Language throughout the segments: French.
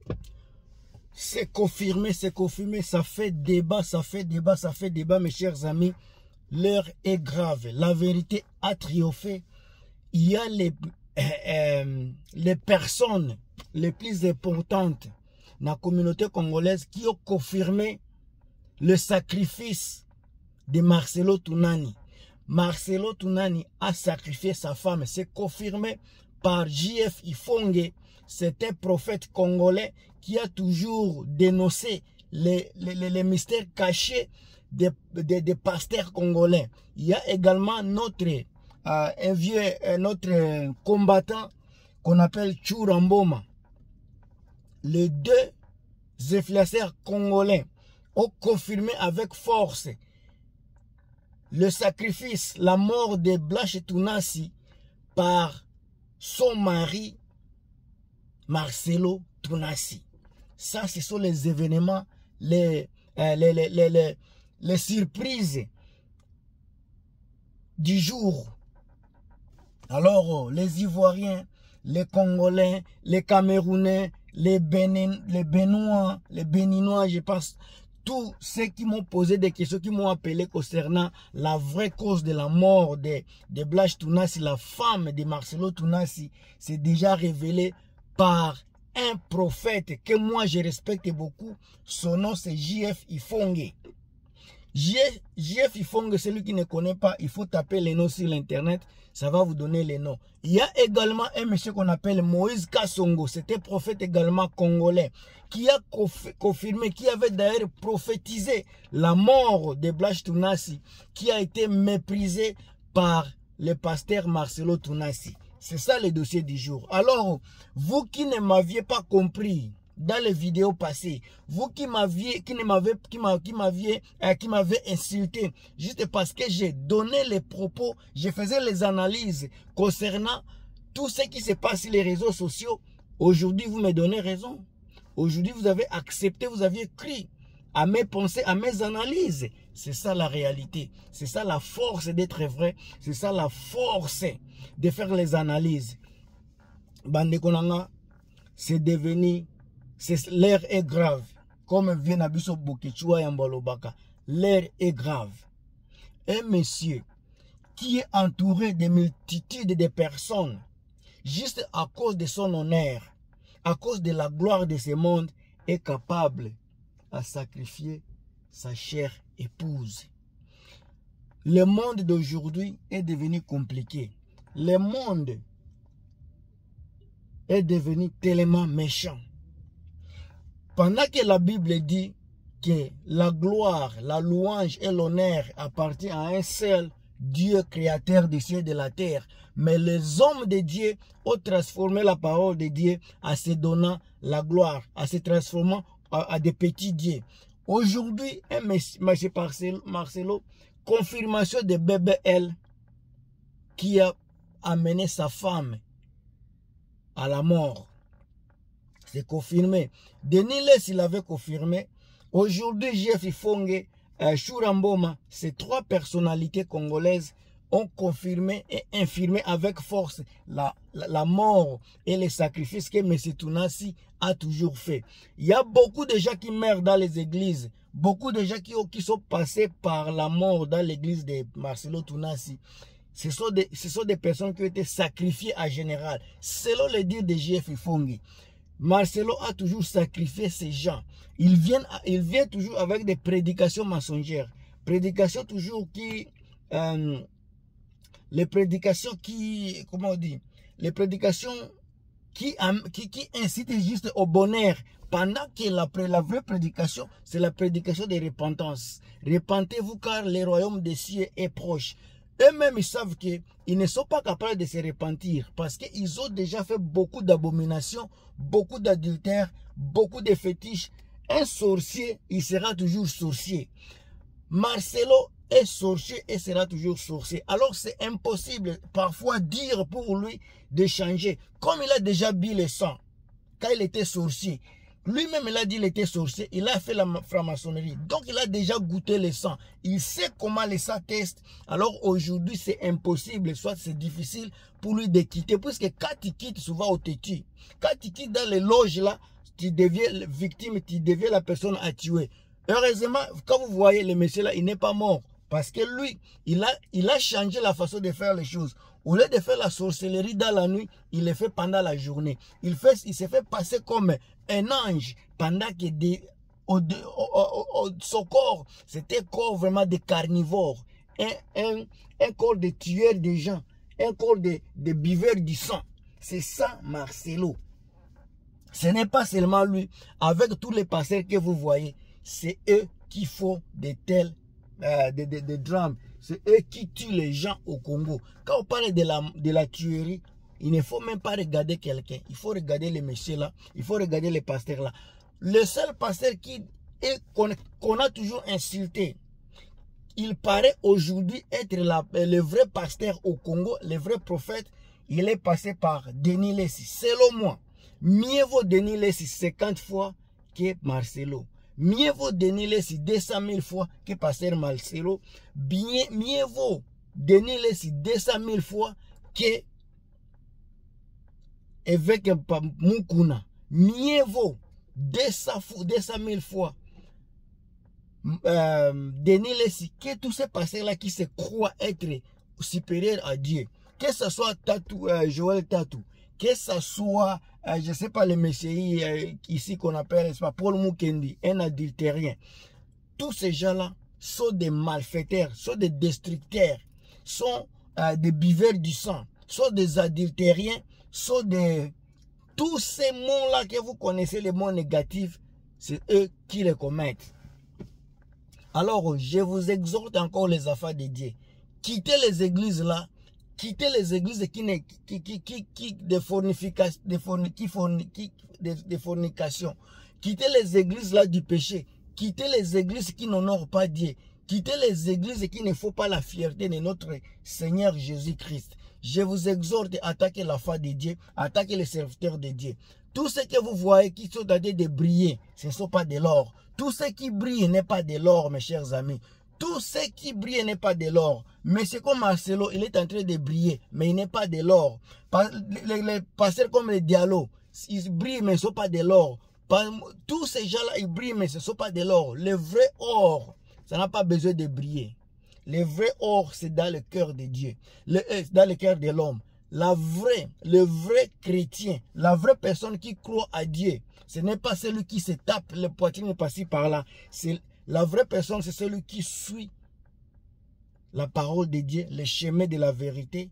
C'est confirmé, ça fait débat, mes chers amis. L'heure est grave, la vérité a triomphé. Il y a les personnes les plus importantes dans la communauté congolaise qui ont confirmé le sacrifice de Marcelo Tounani. Marcelo Tounani a sacrifié sa femme, c'est confirmé par J.F. Ifongue. C'est un prophète congolais qui a toujours dénoncé les mystères cachés des pasteurs congolais. Il y a également notre combattant qu'on appelle Churamboma. Les deux influenceurs congolais ont confirmé avec force le sacrifice, la mort de Blaise Tounassi par son mari Marcelo Tounassi. Ça, ce sont les événements, les surprises du jour. Alors, les Ivoiriens, les Congolais, les Camerounais, les Béninois, je pense, tous ceux qui m'ont posé des questions, qui m'ont appelé concernant la vraie cause de la mort de Blaise Tounassi, la femme de Marcelo Tounassi, c'est déjà révélé par un prophète que moi je respecte beaucoup. Son nom c'est J.F. Ifongue. J.F. Ifongue, celui qui ne connaît pas, il faut taper les noms sur l'internet, ça va vous donner les noms. Il y a également un monsieur qu'on appelle Moïse Kassongo, c'était prophète également congolais, qui a confirmé, qui avait d'ailleurs prophétisé la mort de Blaise Tounassi, qui a été méprisé par le pasteur Marcelo Tounassi. C'est ça le dossier du jour. Alors, vous qui ne m'aviez pas compris dans les vidéos passées, vous qui m'avez insulté juste parce que j'ai donné les propos, je faisais les analyses concernant tout ce qui se passe sur les réseaux sociaux, aujourd'hui vous me donnez raison. Aujourd'hui vous avez accepté, vous aviez cru à mes pensées, à mes analyses. C'est ça la réalité. C'est ça la force d'être vrai. C'est ça la force de faire les analyses. Bande Konanga, c'est devenu, l'air est grave. Comme vient Abisso Bokichua Yambalobaka, l'air est grave. Un monsieur qui est entouré de multitudes de personnes, juste à cause de son honneur, à cause de la gloire de ce monde, est capable à sacrifier sa chère épouse. Le monde d'aujourd'hui est devenu compliqué. Le monde est devenu tellement méchant. Pendant que la Bible dit que la gloire, la louange et l'honneur appartiennent à un seul Dieu créateur des cieux et de la terre, mais les hommes de Dieu ont transformé la parole de Dieu en se donnant la gloire, en se transformant à des petits dieux. Aujourd'hui, M. Marcelo, confirmation de bébé L qui a amené sa femme à la mort. C'est confirmé. Denis Les, il avait confirmé. Aujourd'hui, J.F. Ifongue, Churamboma, ces trois personnalités congolaises ont confirmé et infirmé avec force la mort et les sacrifices que M. Tounassi a toujours fait. Il y a beaucoup de gens qui meurent dans les églises, beaucoup de gens qui sont passés par la mort dans l'église de Marcelo Tounassi. Ce sont des personnes qui ont été sacrifiées en général. Selon le dire de J.F. Ifongue, Marcelo a toujours sacrifié ces gens. Il vient toujours avec des prédications mensongères. Prédications toujours qui... les prédications qui... Comment on dit? Les prédications qui incitent juste au bonheur. Pendant que la vraie prédication, c'est la prédication de repentance. Repentez-vous car le royaume des cieux est proche. Eux-mêmes, ils savent qu'ils ne sont pas capables de se repentir parce qu'ils ont déjà fait beaucoup d'abominations, beaucoup d'adultères, beaucoup de fétiches. Un sorcier, il sera toujours sorcier. Marcelo est sorcier et sera toujours sorcier. Alors c'est impossible parfois dire pour lui de changer. Comme il a déjà bu le sang quand il était sorcier. Lui-même, il a dit qu'il était sorcier. Il a fait la franc-maçonnerie. Donc, il a déjà goûté le sang. Il sait comment le sang teste. Alors, aujourd'hui, c'est impossible. Soit c'est difficile pour lui de quitter. Puisque quand il quitte, souvent, on te tue. Quand il quitte dans les loges, là, tu deviens victime, tu deviens la personne à tuer. Heureusement, quand vous voyez le monsieur là, il n'est pas mort. Parce que lui, il a changé la façon de faire les choses. Au lieu de faire la sorcellerie dans la nuit, il le fait pendant la journée. Il s'est fait passer comme un ange pendant que son corps, c'était un corps vraiment de carnivore. Un corps de tueur de gens. Un corps de buveur du sang. C'est ça Marcelo. Ce n'est pas seulement lui. Avec tous les pasteurs que vous voyez, c'est eux qui font de tels des drames. C'est eux qui tuent les gens au Congo. Quand on parle de la tuerie, il ne faut même pas regarder quelqu'un. Il faut regarder les messieurs là. Il faut regarder les pasteurs là. Le seul pasteur qu'on a toujours insulté, il paraît aujourd'hui être le vrai pasteur au Congo, le vrai prophète. Il est passé par Denis Lessi. Selon moi, mieux vaut Denis Lessi 50 fois que Marcelo. Mieux vaut Denis Lessi 200 000 fois que pasteur Marcelo. Mieux vaut Denis Lessi 200 000 fois que évêque Mukuna. Mieux vaut 200 000 fois Denis Lessi que tous ces pasteurs-là qui se croient être supérieurs à Dieu. Que ce soit Joël Tatou, que ce soit, je ne sais pas, le monsieur ici qu'on appelle Paul Mukendi, un adultérien. Tous ces gens-là sont des malfaiteurs, sont des destructeurs, sont des buveurs du sang, sont des adultériens, sont des... Tous ces mots-là que vous connaissez, les mots négatifs, c'est eux qui les commettent. Alors, je vous exhorte encore les affaires de Dieu. Quittez les églises là. Quittez les églises de fornication. Quittez les églises là du péché. Quittez les églises qui n'honorent pas Dieu. Quittez les églises qui ne font pas la fierté de notre Seigneur Jésus-Christ. Je vous exhorte à attaquer la foi de Dieu, attaquer les serviteurs de Dieu. Tout ce que vous voyez qui sont en train de briller, ce ne sont pas de l'or. Tout ce qui brille n'est pas de l'or, mes chers amis. Tout ce qui brille n'est pas de l'or. Mais c'est comme Marcelo, il est en train de briller, mais il n'est pas de l'or. Les pasteurs comme les Diallo, ils brillent, mais ce ne sont pas de l'or. Tous ces gens-là, ils brillent, mais ce ne sont pas de l'or. Le vrai or, ça n'a pas besoin de briller. Le vrai or, c'est dans le cœur de Dieu, dans le cœur de l'homme. Le vrai chrétien, la vraie personne qui croit à Dieu, ce n'est pas celui qui se tape le poitrine par-ci par-là. La vraie personne, c'est celui qui suit la parole de Dieu, le chemin de la vérité,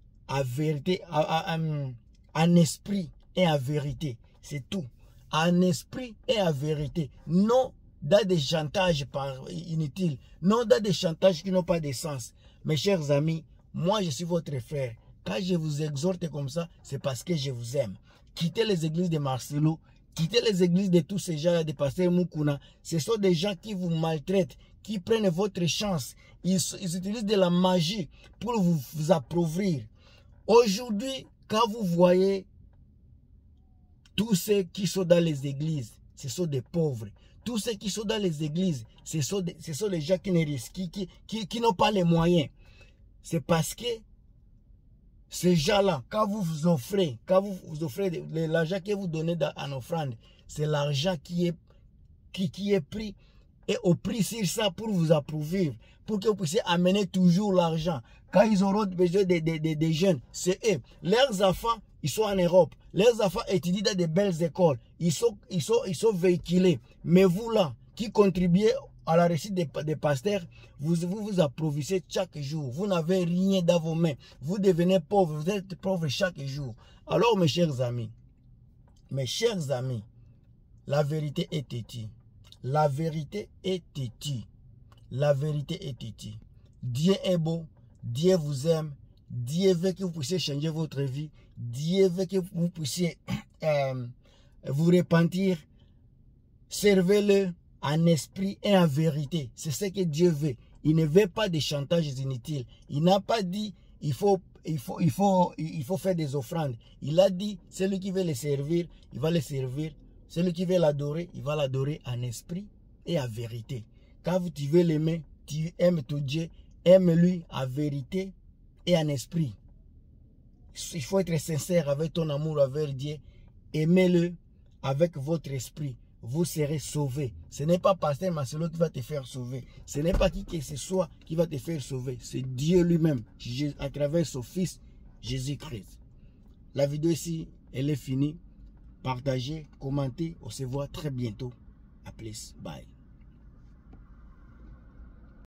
en esprit et en vérité. C'est tout. En esprit et en vérité. Non dans des chantages inutiles. Non dans des chantages qui n'ont pas de sens. Mes chers amis, moi je suis votre frère. Quand je vous exhorte comme ça, c'est parce que je vous aime. Quittez les églises de Marcelo. Quittez les églises de tous ces gens-là, de pasteur Mukuna. Ce sont des gens qui vous maltraitent, qui prennent votre chance. Ils utilisent de la magie pour vous appauvrir. Aujourd'hui, quand vous voyez tous ceux qui sont dans les églises, ce sont des pauvres. Tous ceux qui sont dans les églises, ce sont les gens qui n'ont pas les moyens. C'est parce que ces gens-là, quand vous offrez l'argent que vous donnez en offrande, c'est l'argent qui est pris et au prix sur ça pour vous approuver, pour que vous puissiez amener toujours l'argent. Quand ils auront besoin des jeunes, c'est eux. Leurs enfants, ils sont en Europe. Leurs enfants étudient dans de belles écoles. Ils sont véhiculés. Mais vous là, qui contribuez à la réussite des pasteurs, vous approuvissez chaque jour. Vous n'avez rien dans vos mains. Vous devenez pauvre. Vous êtes pauvre chaque jour. Alors, mes chers amis, la vérité est têtue. La vérité est têtue. La vérité est têtue. Dieu est beau. Dieu vous aime. Dieu veut que vous puissiez changer votre vie. Dieu veut que vous puissiez vous repentir. Servez-le en esprit et en vérité. C'est ce que Dieu veut. Il ne veut pas des chantages inutiles. Il n'a pas dit il faut faire des offrandes. Il a dit celui qui veut le servir, il va le servir. Celui qui veut l'adorer, il va l'adorer en esprit et en vérité. Quand tu veux l'aimer, tu aimes ton Dieu, aime-lui en vérité et en esprit. Il faut être sincère avec ton amour envers Dieu. Aimez-le avec votre esprit, vous serez sauvés. Ce n'est pas Pasteur Marcelo qui va te faire sauver. Ce n'est pas qui que ce soit qui va te faire sauver. C'est Dieu lui-même, à travers son Fils, Jésus-Christ. La vidéo ici, elle est finie. Partagez, commentez. On se voit très bientôt. À plus. Bye.